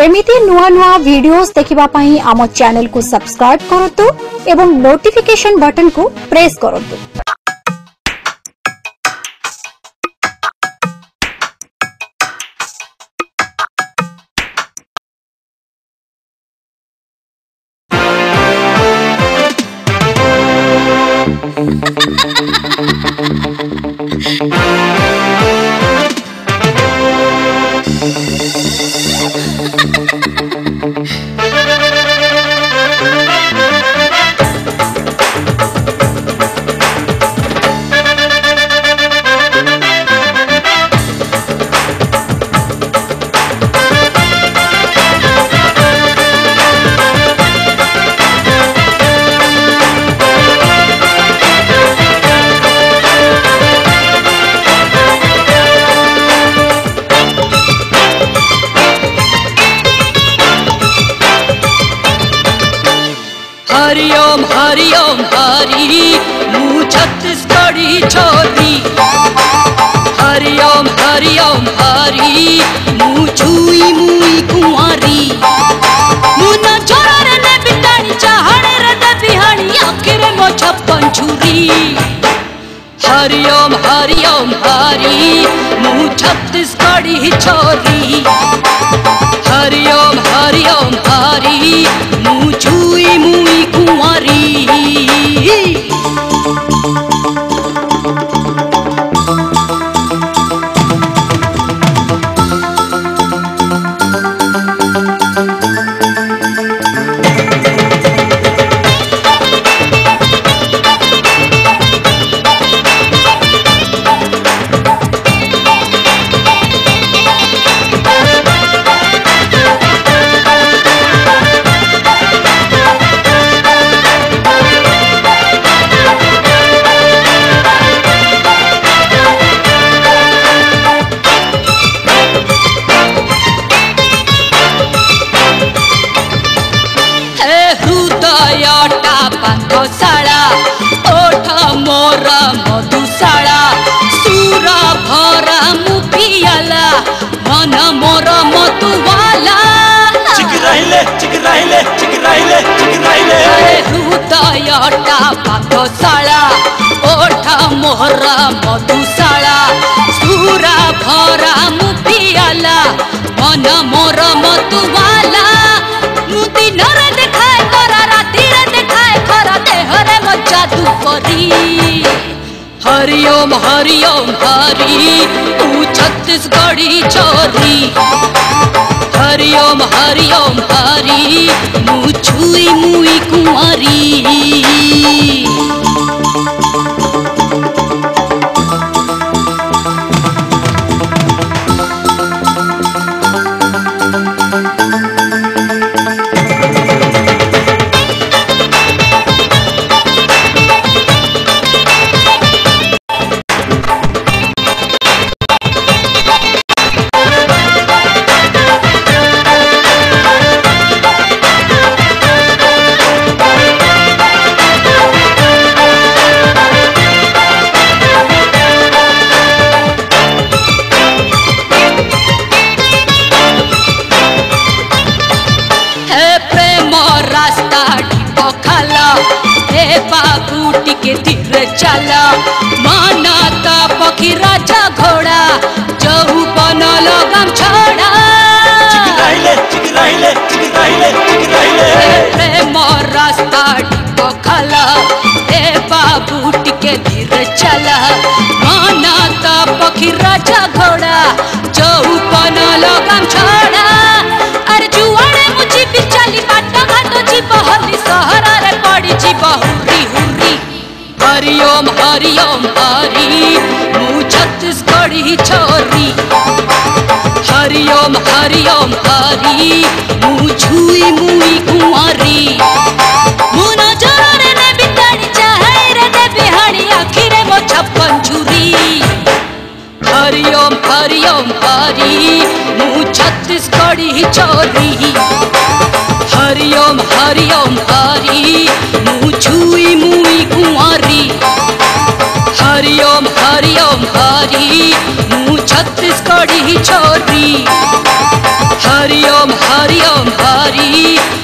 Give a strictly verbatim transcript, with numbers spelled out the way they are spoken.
एमिति नुआ नुआ वीडियोस देखिबा पई आम चैनल को सब्सक्राइब करतु एवं नोटिफिकेशन बटन को प्रेस करतु। हरि ओम हरि ओम हरि मु छत्तीसगढ़ी छोरी। हरि ओम हरि ओम हरि मु छुई मुई कुंवारी। मुना छोरा ने बिटाणी चाहणे रे दे बिहाणी आखिर मो छप्पन छुरी। हरि ओम हरि ओम हरि मु छत्तीसगढ़ी छोरी। हरि ओम हरि ओम हरि मु छुई मुई कुंवारी। ओठ मोर मधुशाला सुर भरा मुखियाला मन मोर मधुवाला। चिकराइले चिकराइले चिकराइले चिकराइले हृदयटा पाठशाला ओठ मोर मधुशाला सुर भरा मुखियाला मन मोर मधुवाला। मुदी नर देखाए करा राती रे देखाए करा देहरे जादू करी। हरि ओम हरि ओम हरि तू छत्तीसगढ़ी छोरी। हरि ओम हरि ओम हरि मु छुई मुई कुंवारी। बाबू टिके धीरे चला मानता पखी राजा घोड़ा जहू बनल गम छोड़ा। चिकराइले चिकराइले चिकराइले चिकराइले प्रेम रास्ता पखला ए बाबू टिके धीरे चला मानता पखी राजा घोड़ा जहू बनल गम छोड़ा। अरे जुआड़े मुझी बिचाली बाटा घाटो जी बहली सहरा रे पड़ी जी बहुरी हुरी। हरि ओम हरि ओम हरि मु छत्तीसगढ़ी छोरी। हरि ओम हरि ओम हरि मु छुई मुई कुंवारी। मुना जोरे ने बिताणी चाहे रे दे बिहाणी आखिरे मो छप्पन छुरी। हरि ओम हरि ओम हरि मु छत्तीसगढ़ी छोरी। हरि ओम हरि ओम हरि मु छुई मुई कुंवारी। हरि ओम हरि ओम हरि मु छत्तीसगढ़ी छोरी। हरिओम हरिओम हरि